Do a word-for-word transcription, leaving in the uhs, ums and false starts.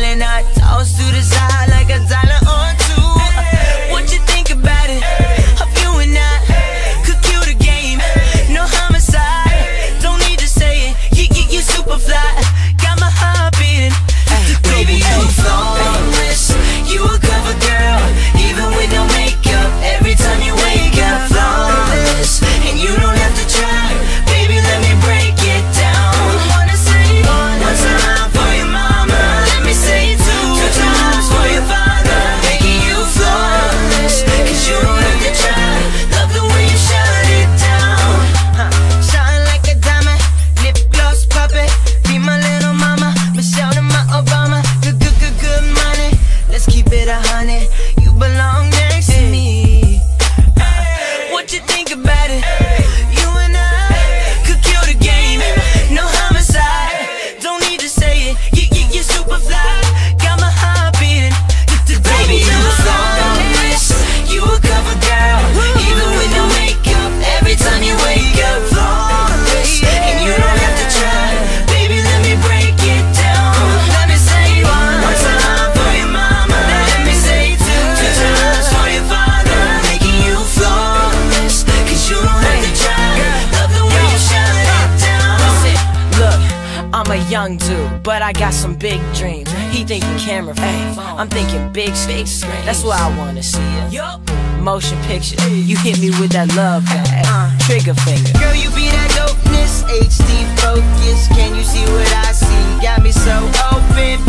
smiling, I toss to the side like a dollar or two. What you think about it? Of you and I could kill the game, no homicide. Don't need to say it, you, you, you super fly. Got my heart beating. Baby, you flawless, you a cover girl, even with no makeup. Every time you wake up, flawless, and you don't have to try. Baby, let me break it down. Wanna say one time for your mama, let me say two, two times for your father. Making you flawless, cause you don't have to try. Love the way you shut it down, huh. Shine like a diamond, lip gloss puppet. Be my little mama, Michelle to my Obama. Good, good, good, good money. Let's keep it a hundred. You belong next to me. uh, What you think about it? You and I could kill the game, no homicide. Don't need to say it, you, you, you super fly. Got my heart beating. Baby, you flawless, you a cover girl, even with no makeup. Every time you wake up, flawless, and you don't have to try. Baby, let me break it down. Let me say one, one time for your mama. Let me say two, two times for your father. Making you flawless, cause you don't have to try. Love the way you shut it down. Look, I'm a young dude, but I got some big dreams. He thinking camera phone, I'm thinking big screen. That's where I wanna see you. Motion picture, you hit me with that love bag, trigger finger. Girl, you be that dopeness, H D focus. Can you see what I see? Got me so open,